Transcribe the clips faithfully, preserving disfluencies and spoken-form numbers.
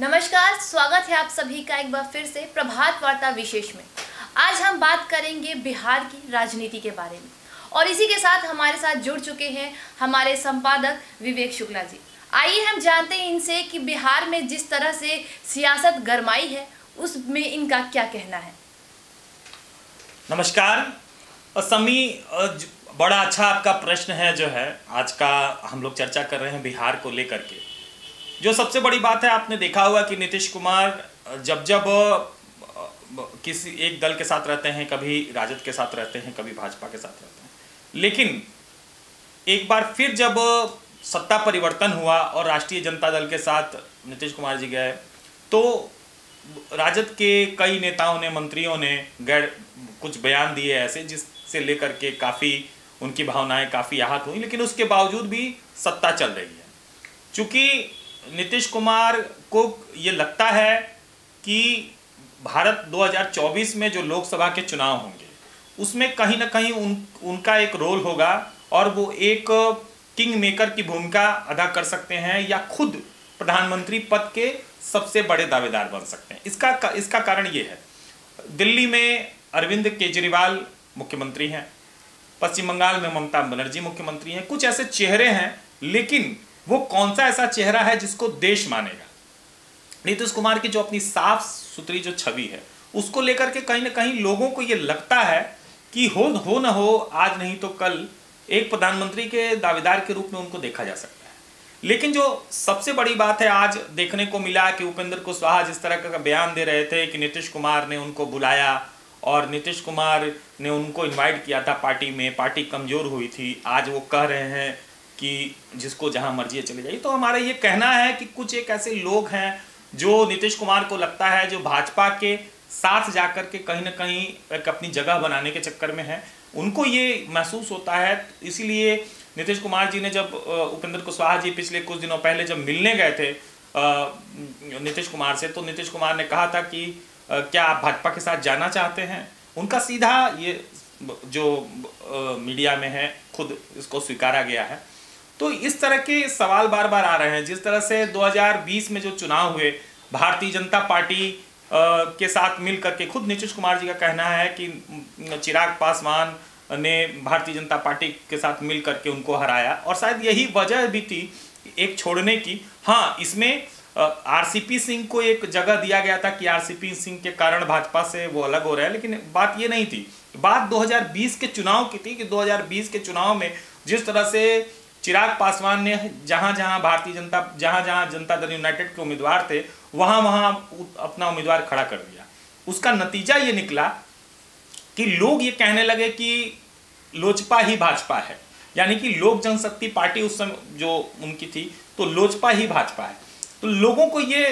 नमस्कार, स्वागत है आप सभी का एक बार फिर से प्रभात वार्ता विशेष में। आज हम बात करेंगे बिहार की राजनीति के बारे में और इसी के साथ हमारे साथ जुड़ चुके हैं हमारे संपादक विवेक शुक्ला जी। आइए हम जानते हैं इनसे कि बिहार में जिस तरह से सियासत गरमाई है उसमें इनका क्या कहना है। नमस्कार समी, बड़ा अच्छा आपका प्रश्न है जो है आज का हम लोग चर्चा कर रहे हैं बिहार को लेकर के। जो सबसे बड़ी बात है, आपने देखा होगा कि नीतीश कुमार जब जब किसी एक दल के साथ रहते हैं, कभी राजद के साथ रहते हैं, कभी भाजपा के साथ रहते हैं, लेकिन एक बार फिर जब सत्ता परिवर्तन हुआ और राष्ट्रीय जनता दल के साथ नीतीश कुमार जी गए तो राजद के कई नेताओं ने, मंत्रियों ने गैर कुछ बयान दिए ऐसे जिससे लेकर के काफ़ी उनकी भावनाएं काफ़ी आहत हुई, लेकिन उसके बावजूद भी सत्ता चल रही है। चूँकि नीतीश कुमार को ये लगता है कि भारत दो हज़ार चौबीस में जो लोकसभा के चुनाव होंगे उसमें कहीं ना कहीं उन उनका एक रोल होगा और वो एक किंग मेकर की भूमिका अदा कर सकते हैं या खुद प्रधानमंत्री पद के सबसे बड़े दावेदार बन सकते हैं। इसका इसका कारण ये है, दिल्ली में अरविंद केजरीवाल मुख्यमंत्री हैं, पश्चिम बंगाल में ममता बनर्जी मुख्यमंत्री हैं, कुछ ऐसे चेहरे हैं, लेकिन वो कौन सा ऐसा चेहरा है जिसको देश मानेगा। नीतीश कुमार की जो अपनी साफ सुथरी जो छवि है उसको लेकर के कहीं ना कहीं लोगों को ये लगता है कि हो हो ना हो आज नहीं तो कल एक प्रधानमंत्री के दावेदार के रूप में उनको देखा जा सकता है। लेकिन जो सबसे बड़ी बात है, आज देखने को मिला कि उपेंद्र कुशवाहा जिस तरह का बयान दे रहे थे कि नीतीश कुमार ने उनको बुलाया और नीतीश कुमार ने उनको इनवाइट किया था पार्टी में, पार्टी कमजोर हुई थी, आज वो कह रहे हैं कि जिसको जहां मर्जी चले जाइए। तो हमारा ये कहना है कि कुछ एक ऐसे लोग हैं जो नीतीश कुमार को लगता है जो भाजपा के साथ जाकर के कहीं ना कहीं एक अपनी जगह बनाने के चक्कर में है, उनको ये महसूस होता है। इसीलिए नीतीश कुमार जी ने जब उपेंद्र कुशवाहा जी पिछले कुछ दिनों पहले जब मिलने गए थे नीतीश कुमार से, तो नीतीश कुमार ने कहा था कि क्या आप भाजपा के साथ जाना चाहते हैं। उनका सीधा ये जो मीडिया में है खुद इसको स्वीकारा गया है। तो इस तरह के सवाल बार बार आ रहे हैं। जिस तरह से दो हज़ार बीस में जो चुनाव हुए, भारतीय जनता पार्टी के साथ मिल करके खुद नीतीश कुमार जी का कहना है कि चिराग पासवान ने भारतीय जनता पार्टी के साथ मिल करके उनको हराया और शायद यही वजह भी थी एक छोड़ने की। हाँ, इसमें आरसीपी सिंह को एक जगह दिया गया था कि आरसीपी सिंह के कारण भाजपा से वो अलग हो रहे हैं, लेकिन बात ये नहीं थी। बात दो हज़ार बीस के चुनाव की थी कि दो हज़ार बीस के चुनाव में जिस तरह से चिराग पासवान ने जहां जहां भारतीय जनता जहां जहां जनता दल यूनाइटेड के उम्मीदवार थे वहां वहां अपना उम्मीदवार खड़ा कर दिया। उसका नतीजा ये निकला कि लोग ये कहने लगे कि लोजपा ही भाजपा है, यानी कि लोक जनशक्ति पार्टी उस समय जो उनकी थी तो लोजपा ही भाजपा है। तो लोगों को ये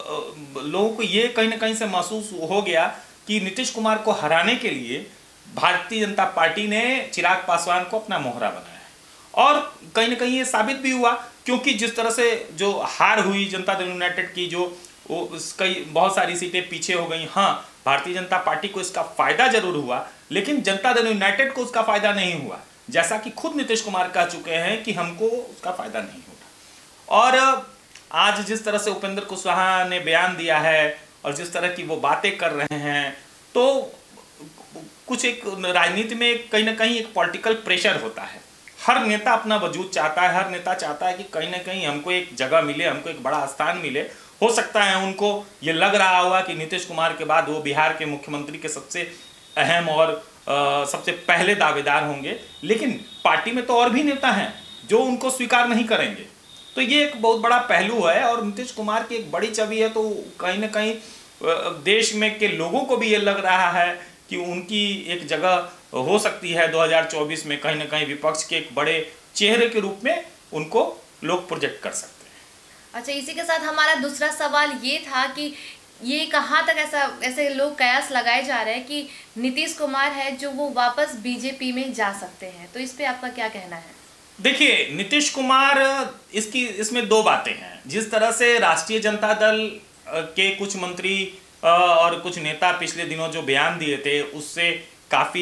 लोगों को ये कहीं ना कहीं से महसूस हो गया कि नीतीश कुमार को हराने के लिए भारतीय जनता पार्टी ने चिराग पासवान को अपना मोहरा बनाया और कहीं ना कहीं ये साबित भी हुआ, क्योंकि जिस तरह से जो हार हुई जनता दल यूनाइटेड की, जो वो कई बहुत सारी सीटें पीछे हो गई। हाँ, भारतीय जनता पार्टी को इसका फायदा जरूर हुआ, लेकिन जनता दल यूनाइटेड को उसका फायदा नहीं हुआ, जैसा कि खुद नीतीश कुमार कह चुके हैं कि हमको उसका फायदा नहीं होगा। और आज जिस तरह से उपेंद्र कुशवाहा ने बयान दिया है और जिस तरह की वो बातें कर रहे हैं, तो कुछ एक राजनीति में कहीं ना कहीं एक पॉलिटिकल प्रेशर होता है। हर नेता अपना वजूद चाहता है, हर नेता चाहता है कि कहीं ना कहीं हमको एक जगह मिले, हमको एक बड़ा स्थान मिले। हो सकता है उनको ये लग रहा होगा कि नीतीश कुमार के बाद वो बिहार के मुख्यमंत्री के सबसे अहम और आ, सबसे पहले दावेदार होंगे, लेकिन पार्टी में तो और भी नेता हैं जो उनको स्वीकार नहीं करेंगे। तो ये एक बहुत बड़ा पहलू है और नीतीश कुमार की एक बड़ी छवि है। तो कहीं ना कहीं देश में के लोगों को भी ये लग रहा है कि उनकी एक जगह हो सकती है दो हज़ार चौबीस में, कहीं ना कहीं विपक्ष के एक बड़े चेहरे के रूप में उनको लोग प्रोजेक्ट कर सकते हैं। अच्छा, इसी के साथ हमारा दूसरा सवाल ये था कि ये कहाँ तक ऐसा ऐसे लोग कयास लगाए जा रहे हैं कि नीतीश कुमार है जो वो वापस बीजेपी में जा सकते हैं, तो इस पे आपका क्या कहना है? देखिए, नीतीश कुमार, इसकी इसमें दो बातें हैं। जिस तरह से राष्ट्रीय जनता दल के कुछ मंत्री और कुछ नेता पिछले दिनों जो बयान दिए थे उससे काफ़ी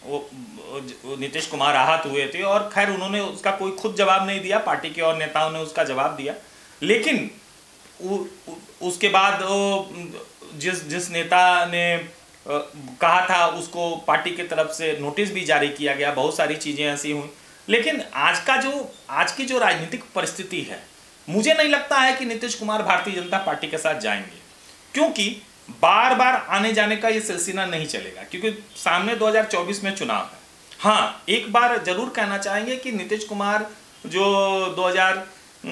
नीतीश कुमार आहत हुए थे और खैर उन्होंने उसका कोई खुद जवाब नहीं दिया, पार्टी के और नेताओं ने उसका जवाब दिया। लेकिन उ, उ, उसके बाद जिस जिस नेता ने कहा था उसको पार्टी की तरफ से नोटिस भी जारी किया गया, बहुत सारी चीज़ें ऐसी हुई। लेकिन आज का जो आज की जो राजनीतिक परिस्थिति है, मुझे नहीं लगता है कि नीतीश कुमार भारतीय जनता पार्टी के साथ जाएंगे, क्योंकि बार बार आने जाने का ये सिलसिला नहीं चलेगा, क्योंकि सामने दो हज़ार चौबीस में चुनाव है। हाँ, एक बार जरूर कहना चाहेंगे कि नीतीश कुमार जो दो हज़ार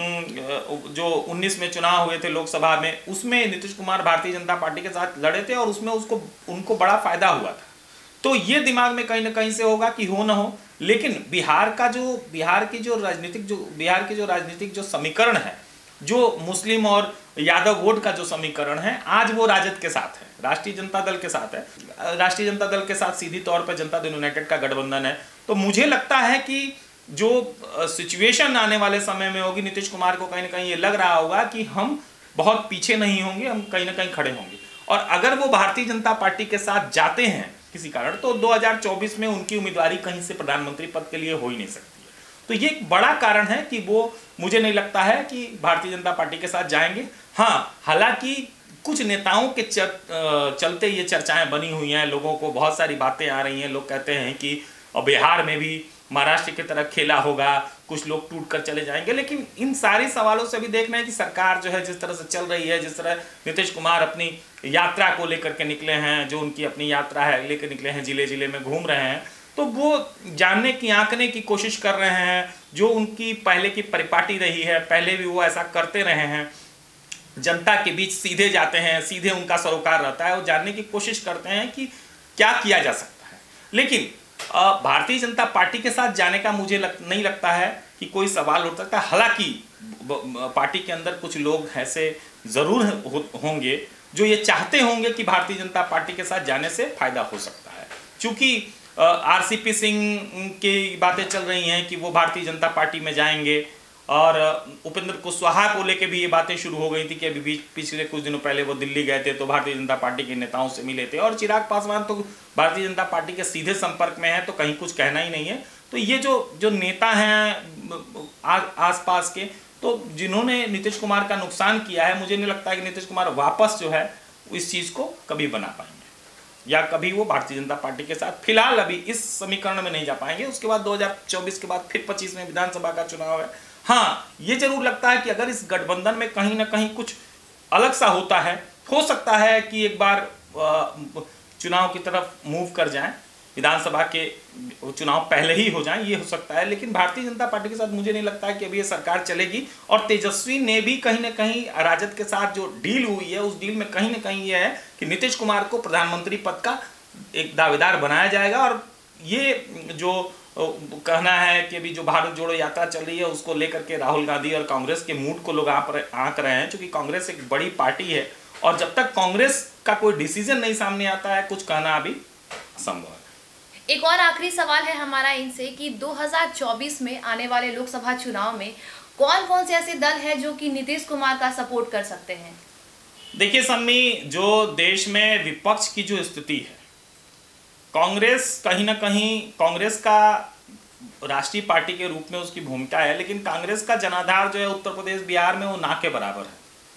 जो उन्नीस में चुनाव हुए थे लोकसभा में, उसमें नीतीश कुमार भारतीय जनता पार्टी के साथ लड़े थे और उसमें उसको उनको बड़ा फायदा हुआ था। तो ये दिमाग में कहीं ना कहीं से होगा कि हो ना हो, लेकिन बिहार का जो बिहार की जो राजनीतिक जो बिहार की जो राजनीतिक जो समीकरण है, जो मुस्लिम और यादव वोट का जो समीकरण है, आज वो राजद के साथ है, राष्ट्रीय जनता दल के साथ है। राष्ट्रीय जनता दल के साथ सीधी तौर पर जनता दल यूनाइटेड का गठबंधन है। तो मुझे लगता है कि जो सिचुएशन आने वाले समय में होगी, नीतीश कुमार को कहीं ना कहीं ये लग रहा होगा कि हम बहुत पीछे नहीं होंगे, हम कहीं ना कहीं खड़े होंगे। और अगर वो भारतीय जनता पार्टी के साथ जाते हैं किसी कारण, तो दो हज़ार चौबीस में उनकी उम्मीदवारी कहीं से प्रधानमंत्री पद के लिए हो ही नहीं सकती है। तो ये एक बड़ा कारण है कि वो, मुझे नहीं लगता है कि भारतीय जनता पार्टी के साथ जाएंगे। हाँ, हालांकि कुछ नेताओं के चर, चलते ये चर्चाएं बनी हुई हैं, लोगों को बहुत सारी बातें आ रही हैं। लोग कहते हैं कि बिहार में भी महाराष्ट्र की तरह खेला होगा, कुछ लोग टूट कर चले जाएंगे। लेकिन इन सारे सवालों से भी देखना है कि सरकार जो है जिस तरह से चल रही है, जिस तरह नीतीश कुमार अपनी यात्रा को लेकर के निकले हैं, जो उनकी अपनी यात्रा है लेकर निकले हैं, जिले जिले में घूम रहे हैं, तो वो जानने की आंकने की कोशिश कर रहे हैं, जो उनकी पहले की परिपाटी रही है, पहले भी वो ऐसा करते रहे हैं, जनता के बीच सीधे जाते हैं, सीधे उनका सरोकार रहता है, वो जानने की कोशिश करते हैं कि क्या किया जा सकता है। लेकिन भारतीय जनता पार्टी के साथ जाने का मुझे लग, नहीं लगता है कि कोई सवाल उठ सकता है। हालांकि पार्टी के अंदर कुछ लोग ऐसे जरूर हो, होंगे जो ये चाहते होंगे कि भारतीय जनता पार्टी के साथ जाने से फायदा हो सकता है, क्योंकि आरसीपी सिंह की बातें चल रही हैं कि वो भारतीय जनता पार्टी में जाएंगे, और उपेंद्र कुशवाहा को लेके भी ये बातें शुरू हो गई थी कि अभी पिछले कुछ दिनों पहले वो दिल्ली गए थे तो भारतीय जनता पार्टी के नेताओं से मिले थे, और चिराग पासवान तो भारतीय जनता पार्टी के सीधे संपर्क में है, तो कहीं कुछ कहना ही नहीं है। तो ये जो जो नेता हैं आसपास के, तो जिन्होंने नीतीश कुमार का नुकसान किया है, मुझे नहीं लगता है कि नीतीश कुमार वापस जो है इस चीज़ को कभी बना पाएंगे, या कभी वो भारतीय जनता पार्टी के साथ फिलहाल अभी इस समीकरण में नहीं जा पाएंगे। उसके बाद दो हज़ार चौबीस के बाद फिर पच्चीस में विधानसभा का चुनाव है। हाँ, ये जरूर लगता है कि अगर इस गठबंधन में कहीं ना कहीं कुछ अलग सा होता है, हो सकता है कि एक बार चुनाव की तरफ मूव कर जाएं, विधानसभा के चुनाव पहले ही हो जाएं, ये हो सकता है। लेकिन भारतीय जनता पार्टी के साथ मुझे नहीं लगता है कि अभी ये सरकार चलेगी। और तेजस्वी ने भी कहीं ना कहीं राजद के साथ जो डील हुई है, उस डील में कहीं ना कहीं ये है कि नीतीश कुमार को प्रधानमंत्री पद का एक दावेदार बनाया जाएगा। और ये जो कहना है कि अभी जो भारत जोड़ो यात्रा चल रही है, उसको लेकर के राहुल गांधी और कांग्रेस के मूड को लोग आंक रहे हैं, क्योंकि कांग्रेस एक बड़ी पार्टी है और जब तक कांग्रेस का कोई डिसीजन नहीं सामने आता है, कुछ कहना अभी असंभव है। एक और आखिरी सवाल है हमारा इनसे कि दो हज़ार चौबीस में आने वाले लोकसभा चुनाव में कौन कौन से ऐसे दल हैं जो कि नीतीश कुमार का सपोर्ट कर सकते हैं? देखिए सम्मी, जो देश में विपक्ष की जो स्थिति है, कांग्रेस कहीं ना कहीं, कांग्रेस का राष्ट्रीय पार्टी के रूप में उसकी भूमिका है, लेकिन कांग्रेस का जनाधार जो है उत्तर प्रदेश बिहार में वो ना के बराबर है।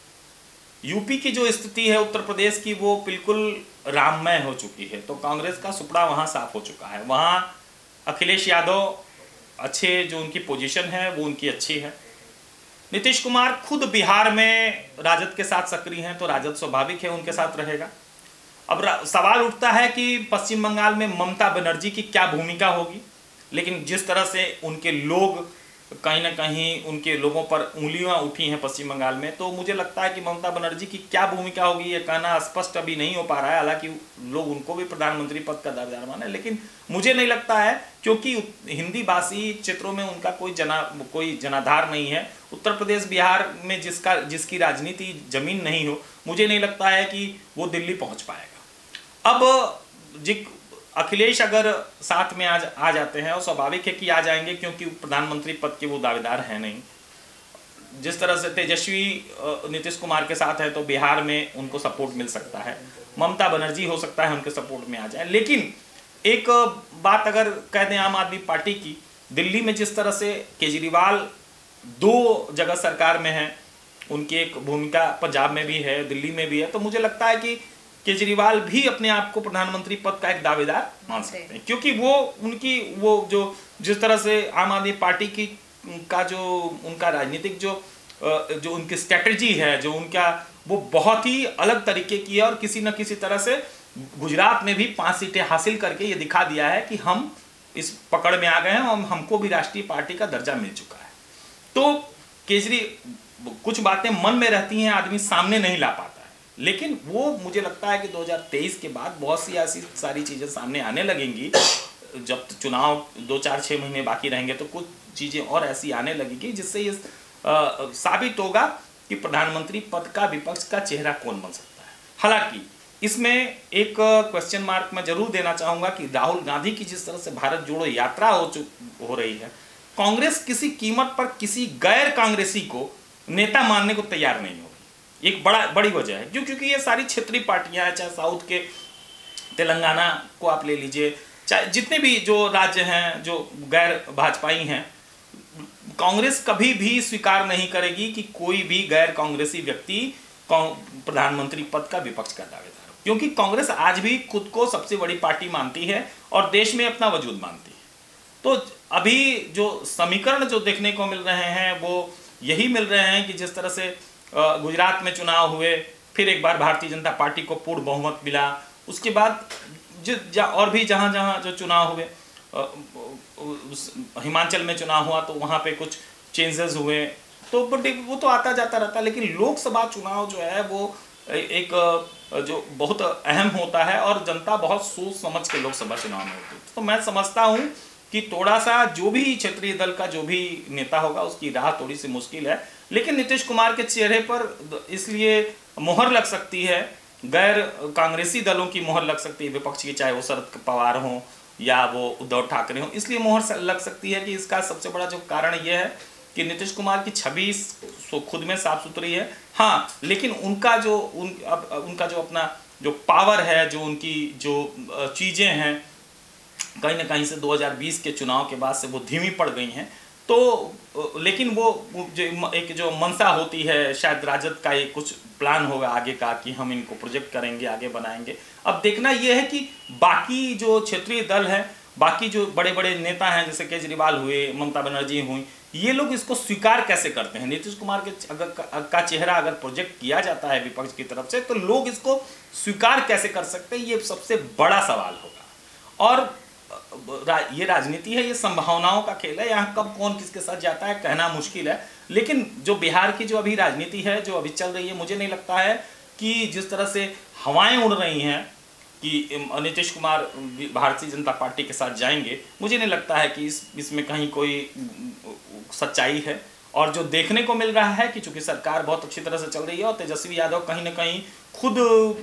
यूपी की जो स्थिति है उत्तर प्रदेश की, वो बिल्कुल राममय हो चुकी है। तो कांग्रेस का सुपड़ा वहाँ साफ हो चुका है। वहाँ अखिलेश यादव अच्छे, जो उनकी पोजीशन है वो उनकी अच्छी है। नीतीश कुमार खुद बिहार में राजद के साथ सक्रिय हैं, तो राजद स्वाभाविक है उनके साथ रहेगा। अब सवाल उठता है कि पश्चिम बंगाल में ममता बनर्जी की क्या भूमिका होगी, लेकिन जिस तरह से उनके लोग कहीं ना कहीं उनके लोगों पर उंगलियां उठी हैं पश्चिम बंगाल में, तो मुझे लगता है कि ममता बनर्जी की क्या भूमिका होगी ये कहना स्पष्ट अभी नहीं हो पा रहा है। हालांकि लोग उनको भी प्रधानमंत्री पद का दावेदार माने, लेकिन मुझे नहीं लगता है, क्योंकि हिंदी भाषी क्षेत्रों में उनका कोई जना कोई जनाधार नहीं है। उत्तर प्रदेश बिहार में जिसका जिसकी राजनीति जमीन नहीं हो, मुझे नहीं लगता है कि वो दिल्ली पहुँच पाएगा। अब जिक अखिलेश अगर साथ में आ, आ जाते हैं, और स्वाभाविक है कि आ जाएंगे, क्योंकि प्रधानमंत्री पद के वो दावेदार हैं नहीं। जिस तरह से तेजस्वी नीतीश कुमार के साथ है, तो बिहार में उनको सपोर्ट मिल सकता है। ममता बनर्जी हो सकता है उनके सपोर्ट में आ जाए। लेकिन एक बात अगर कह दें आम आदमी पार्टी की, दिल्ली में जिस तरह से केजरीवाल दो जगह सरकार में है उनकी एक भूमिका पंजाब में भी है, दिल्ली में भी है, तो मुझे लगता है कि केजरीवाल भी अपने आप को प्रधानमंत्री पद का एक दावेदार मान सकते हैं, क्योंकि वो उनकी वो जो जिस तरह से आम आदमी पार्टी की का जो उनका राजनीतिक जो जो उनकी स्ट्रेटजी है, जो उनका वो बहुत ही अलग तरीके की है, और किसी न किसी तरह से गुजरात में भी पांच सीटें हासिल करके ये दिखा दिया है कि हम इस पकड़ में आ गए हैं और हमको भी राष्ट्रीय पार्टी का दर्जा मिल चुका है। तो केजरी कुछ बातें मन में रहती हैं, आदमी सामने नहीं ला पाता है, लेकिन वो मुझे लगता है कि दो हज़ार तेईस के बाद बहुत सी ऐसी सारी चीज़ें सामने आने लगेंगी। जब चुनाव दो चार छः महीने बाकी रहेंगे तो कुछ चीज़ें और ऐसी आने लगेगी जिससे ये साबित होगा कि प्रधानमंत्री पद का विपक्ष का चेहरा कौन बन सकता है। हालांकि इसमें एक क्वेश्चन मार्क मैं जरूर देना चाहूँगा कि राहुल गांधी की जिस तरह से भारत जोड़ो यात्रा हो चुक हो रही है, कांग्रेस किसी कीमत पर किसी गैर कांग्रेसी को नेता मानने को तैयार नहीं होगी। एक बड़ा बड़ी वजह है क्यों, क्योंकि ये सारी क्षेत्रीय पार्टियां हैं, चाहे साउथ के तेलंगाना को आप ले लीजिए, चाहे जितने भी जो राज्य हैं जो गैर भाजपाई हैं, कांग्रेस कभी भी स्वीकार नहीं करेगी कि कोई भी गैर कांग्रेसी व्यक्ति प्रधानमंत्री पद का विपक्ष का दावेदार हो, क्योंकि कांग्रेस आज भी खुद को सबसे बड़ी पार्टी मानती है और देश में अपना वजूद मानती है। तो अभी जो समीकरण जो देखने को मिल रहे हैं वो यही मिल रहे हैं कि जिस तरह से गुजरात में चुनाव हुए, फिर एक बार भारतीय जनता पार्टी को पूर्ण बहुमत मिला, उसके बाद जो और भी जहाँ जहाँ जो चुनाव हुए, हिमाचल में चुनाव हुआ तो वहाँ पे कुछ चेंजेस हुए, तो वो तो आता जाता रहता है। लेकिन लोकसभा चुनाव जो है वो एक जो बहुत अहम होता है और जनता बहुत सोच समझ के लोकसभा चुनाव में होती है। तो मैं समझता हूँ कि थोड़ा सा जो भी क्षेत्रीय दल का जो भी नेता होगा उसकी राह थोड़ी सी मुश्किल है, लेकिन नीतीश कुमार के चेहरे पर इसलिए मोहर लग सकती है, गैर कांग्रेसी दलों की मोहर लग सकती है विपक्ष की, चाहे वो शरद पवार हों या वो उद्धव ठाकरे हों, इसलिए मोहर लग सकती है कि इसका सबसे बड़ा जो कारण ये है कि नीतीश कुमार की छवि खुद में साफ सुथरी है। हाँ, लेकिन उनका जो उन अब उनका जो अपना जो पावर है, जो उनकी जो चीज़ें हैं, कहीं ना कहीं से दो हज़ार बीस के चुनाव के बाद से वो धीमी पड़ गई हैं। तो लेकिन वो जो एक जो मंशा होती है, शायद राजद का एक कुछ प्लान होगा आगे का कि हम इनको प्रोजेक्ट करेंगे, आगे बनाएंगे। अब देखना ये है कि बाकी जो क्षेत्रीय दल है, बाकी जो बड़े बड़े नेता हैं जैसे केजरीवाल हुए, ममता बनर्जी हुई, ये लोग इसको स्वीकार कैसे करते हैं। नीतीश कुमार के अगर का चेहरा अगर प्रोजेक्ट किया जाता है विपक्ष की तरफ से, तो लोग इसको स्वीकार कैसे कर सकते हैं, ये सबसे बड़ा सवाल होगा। और ये राजनीति है, ये संभावनाओं का खेल है, यहाँ कब कौन किसके साथ जाता है कहना मुश्किल है। लेकिन जो बिहार की जो अभी राजनीति है, जो अभी चल रही है, मुझे नहीं लगता है कि जिस तरह से हवाएं उड़ रही हैं कि नीतीश कुमार भारतीय जनता पार्टी के साथ जाएंगे, मुझे नहीं लगता है कि इस इसमें कहीं कोई सच्चाई है। और जो देखने को मिल रहा है कि चूंकि सरकार बहुत अच्छी तरह से चल रही है और तेजस्वी यादव कहीं ना कहीं खुद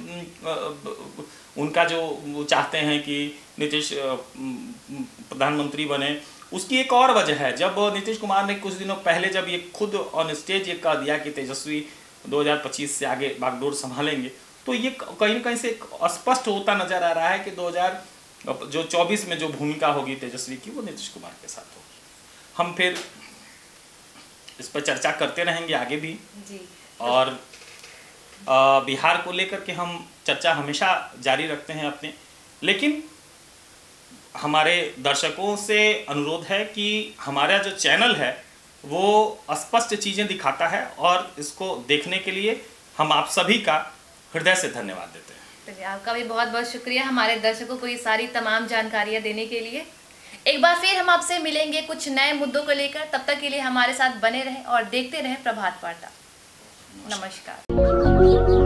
उनका जो वो चाहते हैं कि नीतीश प्रधानमंत्री बने, उसकी एक और वजह है। जब नीतीश कुमार ने कुछ दिनों पहले जब ये खुद ऑन स्टेज ये कह दिया कि तेजस्वी दो हज़ार पच्चीस से आगे बागडोर संभालेंगे, तो ये कहीं ना कहीं से स्पष्ट होता नजर आ रहा है कि दो हज़ार जो चौबीस में जो भूमिका होगी तेजस्वी की, वो नीतीश कुमार के साथ होगी। हम फिर इस पर चर्चा करते रहेंगे आगे भी जी। और आ, बिहार को लेकर के हम चर्चा हमेशा जारी रखते हैं अपने, लेकिन हमारे दर्शकों से अनुरोध है कि हमारा जो चैनल है वो स्पष्ट चीज़ें दिखाता है, और इसको देखने के लिए हम आप सभी का हृदय से धन्यवाद देते हैं। चलिए, आपका भी बहुत बहुत शुक्रिया हमारे दर्शकों को ये सारी तमाम जानकारियाँ देने के लिए। एक बार फिर हम आपसे मिलेंगे कुछ नए मुद्दों को लेकर, तब तक के लिए हमारे साथ बने रहें और देखते रहें प्रभात वार्ता। नमस्कार।